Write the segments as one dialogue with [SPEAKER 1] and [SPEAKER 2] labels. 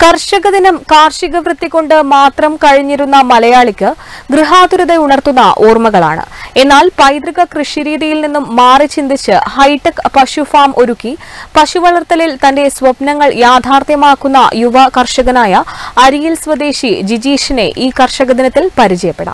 [SPEAKER 1] കർഷക ദിനം കാർഷിക വൃത്തി കൊണ്ട് മാത്രം കഴിഞ്ഞിരുന്ന മലയാളിക്ക് ഗൃഹാതുരത ഉണർത്തുന്ന ഓർമ്മകളാണ്. എന്നാൽ പൈതൃക കൃഷിരീതിയിൽ നിന്നും മാറി ചിന്തിച്ച് ഹൈടെക് പശു ഫാം ഒരുക്കി പശുവളർത്തലിൽ തന്റെ സ്വപ്നങ്ങൾ യാഥാർത്ഥ്യമാക്കുന്ന യുവ കർഷകനായ അരിയിൽ സ്വദേശി ജിജീഷിനെ ഈ കർഷക ദിനത്തിൽ പരിചയപ്പെടാം.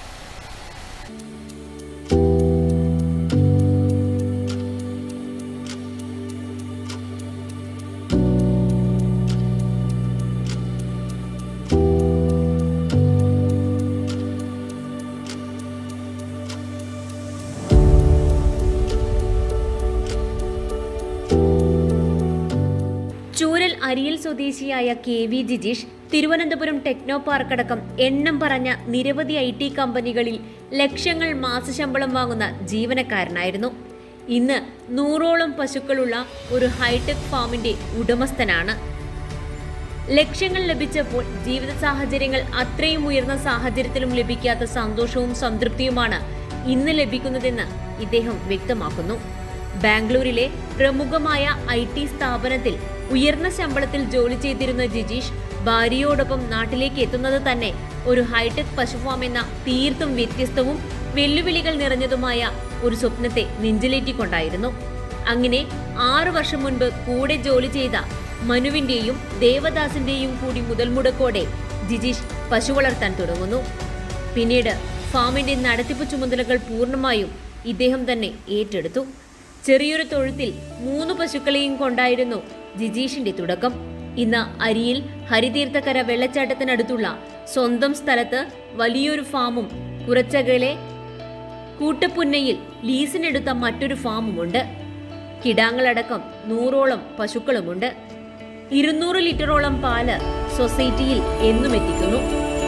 [SPEAKER 2] ചൂരൽ അരിയിൽ സ്വദേശിയായ കെ.വി. ജിജീഷ് തിരുവനന്തപുരം ടെക്നോ പാർക്കടക്കം എണ്ണം പറഞ്ഞ നിരവധി IT കമ്പനികളിൽ ലക്ഷങ്ങൾ മാസശമ്പളം വാങ്ങുന്ന ജീവനക്കാരനായിരുന്നു. ഇന്ന് 100ഓളം പശുക്കളുള്ള ഒരു ഹൈടെക് ഫാമിന്റെ ഉടമസ്ഥനാണ്. ലക്ഷ്യങ്ങൾ ലഭിച്ചപ്പോൾ ജീവിത സാഹചര്യങ്ങൾ അത്രയും ഉയർന്ന സാഹചര്യത്തിലും ലഭിക്കാത്ത സന്തോഷവും സംതൃപ്തിയുമാണ് ഇന്ന് ലഭിക്കുന്നതെന്ന് ഇദ്ദേഹം വ്യക്തമാക്കുന്നു. ബാംഗ്ലൂരിലെ പ്രമുഖമായ IT സ്ഥാപനത്തിൽ ഉയർന്ന ശമ്പളത്തിൽ ജോലി ചെയ്തിരുന്ന ജിജീഷ് ഭാര്യയോടൊപ്പം നാട്ടിലേക്ക് എത്തുന്നത് തന്നെ ഒരു ഹൈടെക് പശുഫാം എന്ന തീർത്തും വ്യത്യസ്തവും വെല്ലുവിളികൾ നിറഞ്ഞതുമായ ഒരു സ്വപ്നത്തെ നെഞ്ചിലേറ്റിക്കൊണ്ടായിരുന്നു. അങ്ങനെ 6 വർഷം മുൻപ് കൂടെ ജോലി ചെയ്ത മനുവിന്റെയും ദേവദാസിന്റെയും കൂടി മുതൽമുടക്കോടെ ജിജീഷ് പശു വളർത്താൻ തുടങ്ങുന്നു. പിന്നീട് ഫാമിന്റെ നടത്തിപ്പ് ചുമതലകൾ പൂർണ്ണമായും ഇദ്ദേഹം തന്നെ ഏറ്റെടുത്തു. ചെറിയൊരു തൊഴുത്തിൽ 3 പശുക്കളെയും കൊണ്ടായിരുന്നു ജിജീഷിന്റെ തുടക്കം. ഇന്ന് അരിയിൽ ഹരിതീർത്ഥക്കര വെള്ളച്ചാട്ടത്തിനടുത്തുള്ള സ്വന്തം സ്ഥലത്ത് വലിയൊരു ഫാമും കുറച്ചകലെ കൂട്ടപ്പുന്നയിൽ ലീസിനെടുത്ത മറ്റൊരു ഫാമുമുണ്ട്. കിടാങ്ങളടക്കം 100ഓളം പശുക്കളുമുണ്ട്. 200 ലിറ്ററോളം പാല് സൊസൈറ്റിയിൽ എന്നും എത്തിക്കുന്നു.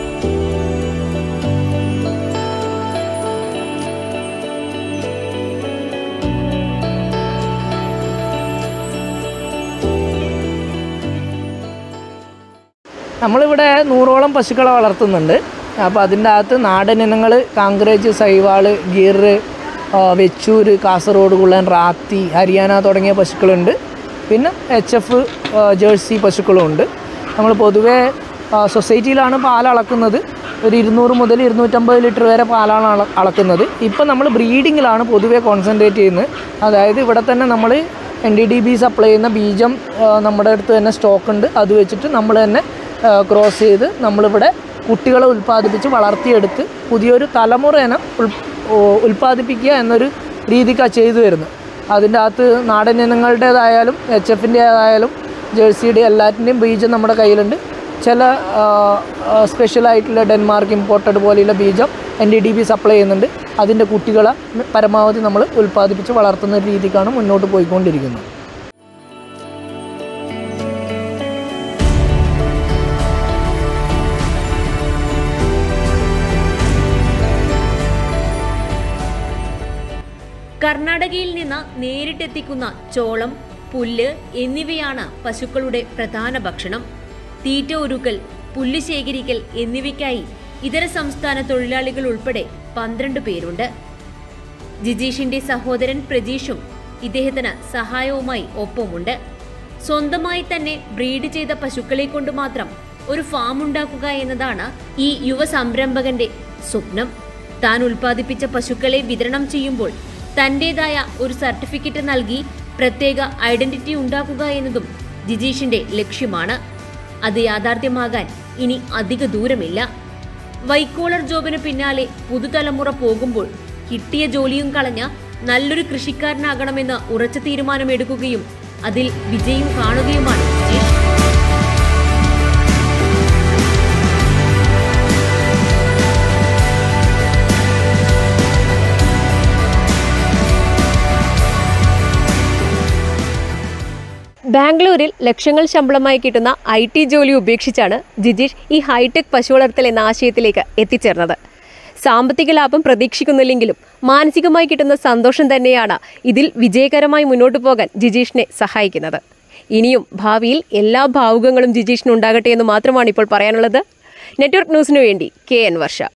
[SPEAKER 3] നമ്മളിവിടെ 100ഓളം പശുക്കളെ വളർത്തുന്നുണ്ട്. അപ്പോൾ അതിൻ്റെ അകത്ത് നാടൻ ഇനങ്ങൾ കാങ്കറേജ്, സൈവാൾ, ഗിർ, വെച്ചൂർ, കാസർഗോഡ് കുള്ളൻ, റാത്തി, ഹരിയാന തുടങ്ങിയ പശുക്കളുണ്ട്. പിന്നെ HF ജേഴ്സി പശുക്കളും ഉണ്ട്. നമ്മൾ പൊതുവേ സൊസൈറ്റിയിലാണ് പാൽ അളക്കുന്നത്. ഒരു 200 മുതൽ 250 ലിറ്റർ വരെ പാലാണ് അളക്കുന്നത്. ഇപ്പം നമ്മൾ ബ്രീഡിങ്ങിലാണ് പൊതുവേ കോൺസെൻട്രേറ്റ് ചെയ്യുന്നത്. അതായത് ഇവിടെ തന്നെ നമ്മൾ NDDB സപ്ലൈ ചെയ്യുന്ന ബീജം നമ്മുടെ അടുത്ത് തന്നെ സ്റ്റോക്ക് ഉണ്ട്. അത് വെച്ചിട്ട് നമ്മൾ തന്നെ ക്രോസ് ചെയ്ത് നമ്മളിവിടെ കുട്ടികളെ ഉൽപ്പാദിപ്പിച്ച് വളർത്തിയെടുത്ത് പുതിയൊരു തലമുറ ഇനം ഉൽപ്പാദിപ്പിക്കുക എന്നൊരു രീതിക്കാണ് ചെയ്തു വരുന്നത്. അതിൻ്റെ അകത്ത് നാടൻ ഇനങ്ങളുടേതായാലും HFൻ്റേതായാലും ജേഴ്സിയുടെ എല്ലാറ്റിൻ്റെയും ബീജം നമ്മുടെ കയ്യിലുണ്ട്. ചില സ്പെഷ്യലായിട്ടുള്ള ഡെൻമാർക്ക് ഇമ്പോർട്ടഡ് പോലെയുള്ള ബീജം NDDB സപ്ലൈ ചെയ്യുന്നുണ്ട്. അതിൻ്റെ കുട്ടികളെ പരമാവധി നമ്മൾ ഉൽപ്പാദിപ്പിച്ച് വളർത്തുന്ന ഒരു രീതിക്കാണ് മുന്നോട്ട് പോയിക്കൊണ്ടിരിക്കുന്നത്.
[SPEAKER 2] കർണാടകയിൽ നിന്ന് നേരിട്ടെത്തിക്കുന്ന ചോളം, പുല്ല് എന്നിവയാണ് പശുക്കളുടെ പ്രധാന ഭക്ഷണം. തീറ്റ ഒരുക്കൽ, പുല്ല് ശേഖരിക്കൽ എന്നിവയ്ക്കായി ഇതര സംസ്ഥാന തൊഴിലാളികൾ ഉൾപ്പെടെ 12 പേരുണ്ട്. ജിജീഷിന്റെ സഹോദരൻ പ്രജീഷും ഇദ്ദേഹത്തിന് സഹായവുമായി ഒപ്പമുണ്ട്. സ്വന്തമായി തന്നെ ബ്രീഡ് ചെയ്ത പശുക്കളെ കൊണ്ട് മാത്രം ഒരു ഫാം ഉണ്ടാക്കുക എന്നതാണ് ഈ യുവ സംരംഭകന്റെ സ്വപ്നം. താൻ ഉൽപ്പാദിപ്പിച്ച പശുക്കളെ വിതരണം ചെയ്യുമ്പോൾ തന്റേതായ ഒരു സർട്ടിഫിക്കറ്റ് നൽകി പ്രത്യേക ഐഡന്റിറ്റി ഉണ്ടാക്കുക എന്നതും ജിജീഷിന്റെ ലക്ഷ്യമാണ്. അത് യാഥാർത്ഥ്യമാകാൻ ഇനി അധിക ദൂരമില്ല. വൈക്കോളർ ജോബിന് പിന്നാലെ പുതുതലമുറ പോകുമ്പോൾ കിട്ടിയ ജോലിയും കളഞ്ഞ നല്ലൊരു കൃഷിക്കാരനാകണമെന്ന് ഉറച്ച തീരുമാനമെടുക്കുകയും അതിൽ വിജയം കാണുകയുമാണ് ജിജീഷ്. ബാംഗ്ലൂരിൽ ലക്ഷങ്ങൾ ശമ്പളമായി കിട്ടുന്ന IT ജോലി ഉപേക്ഷിച്ചാണ് ജിജീഷ് ഈ ഹൈടെക് പശു വളർത്തൽ എന്ന ആശയത്തിലേക്ക് എത്തിച്ചേർന്നത്. സാമ്പത്തിക ലാഭം പ്രതീക്ഷിക്കുന്നില്ലെങ്കിലും മാനസികമായി കിട്ടുന്ന സന്തോഷം തന്നെയാണ് ഇതിൽ വിജയകരമായി മുന്നോട്ട് പോകാൻ ജിജീഷിനെ സഹായിക്കുന്നത്. ഇനിയും ഭാവിയിൽ എല്ലാ ഭാവുകങ്ങളും ജിജീഷിനുണ്ടാകട്ടെ എന്ന് മാത്രമാണ് ഇപ്പോൾ പറയാനുള്ളത്. നെറ്റ്വർക്ക് ന്യൂസിനു വേണ്ടി KN വർഷ.